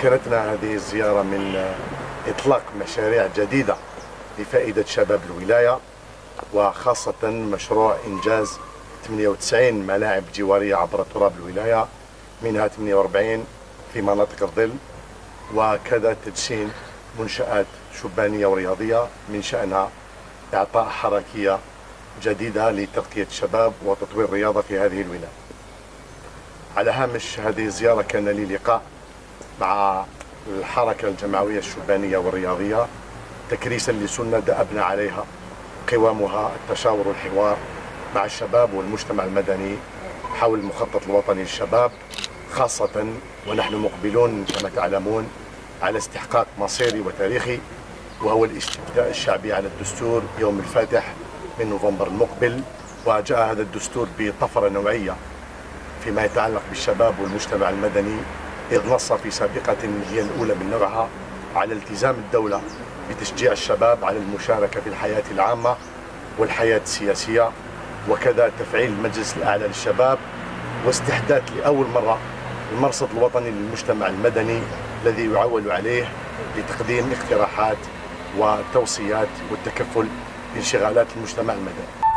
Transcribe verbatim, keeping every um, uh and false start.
مكنتنا هذه الزيارة من إطلاق مشاريع جديدة لفائدة شباب الولاية، وخاصة مشروع إنجاز ثمانية وتسعين ملاعب جوارية عبر تراب الولاية، منها ثمانية وأربعين في مناطق الظل، وكذا تدشين منشآت شبانية ورياضية من شأنها إعطاء حركية جديدة لتغطية الشباب وتطوير الرياضة في هذه الولاية. على هامش هذه الزيارة كان لي لقاء مع الحركة الجمعوية الشبانية والرياضية تكريسا لسنة دأبنا عليها قوامها التشاور والحوار مع الشباب والمجتمع المدني حول المخطط الوطني للشباب، خاصة ونحن مقبلون كما تعلمون على استحقاق مصيري وتاريخي، وهو الاستفتاء الشعبي على الدستور يوم الفاتح من نوفمبر المقبل. وجاء هذا الدستور بطفرة نوعية فيما يتعلق بالشباب والمجتمع المدني، إذ نص في سابقة هي الأولى من نوعها على التزام الدولة بتشجيع الشباب على المشاركة في الحياة العامة والحياة السياسية، وكذا تفعيل المجلس الأعلى للشباب واستحداث لأول مرة المرصد الوطني للمجتمع المدني الذي يعول عليه لتقديم اقتراحات وتوصيات والتكفل بانشغالات المجتمع المدني.